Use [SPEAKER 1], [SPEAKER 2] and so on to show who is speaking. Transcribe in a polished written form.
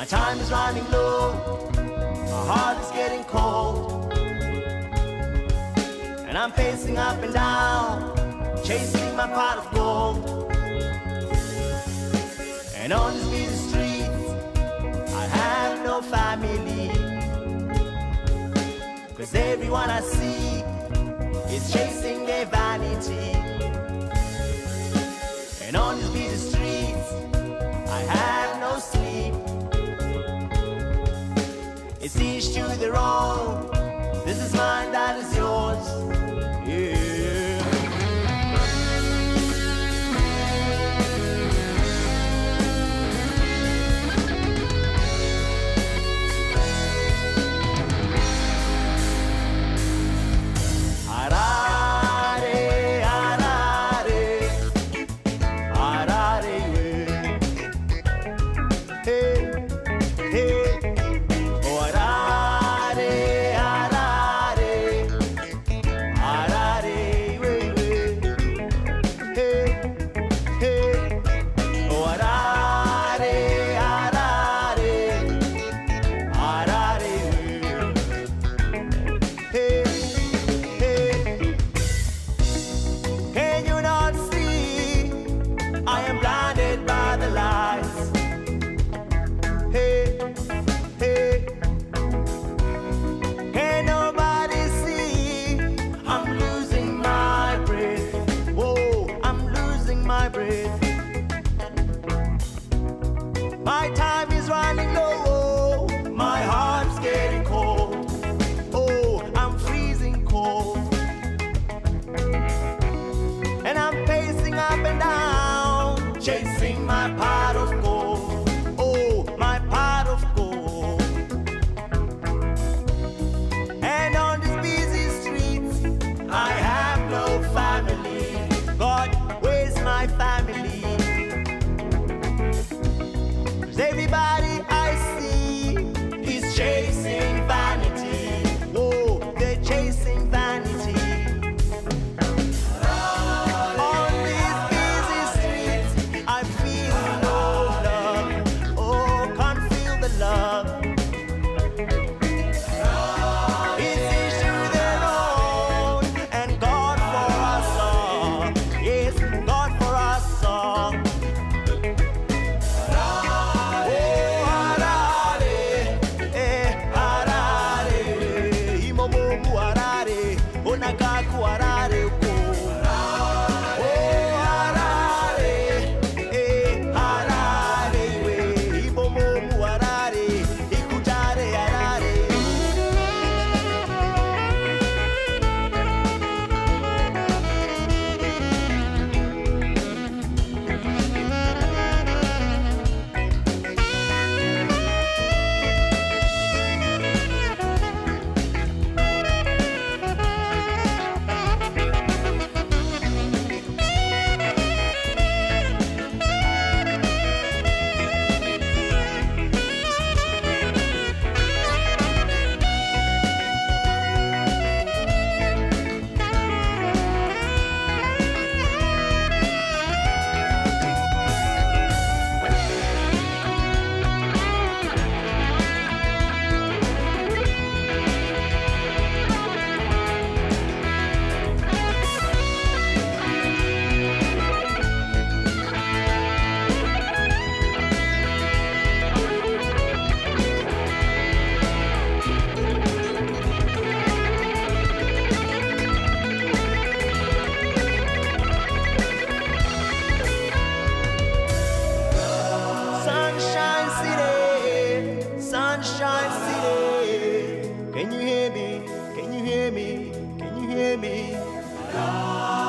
[SPEAKER 1] time is running low, my heart is getting cold, and I'm pacing up and down, chasing my pot of gold. And on these busy streets, I have no family, 'cause everyone I see is chasing their vanity. And on these busy streets, I have no sleep. It's each to their own. This is mine, that is yours. Yeah. My time is running low, my heart's getting cold. Oh, I'm freezing cold, and I'm pacing up and down, chasing my pot of gold. Oh, my pot of gold. And on these busy streets, I have no family. God, where's my family? Everybody I see is chasing vanity. Whoa, they're chasing vanity. On these busy streets, I feel no love. Oh, can't feel the love. It's each to their own, and God for us all. Yes, God for us all. Sunshine City, can you hear me? Can you hear me? Can you hear me?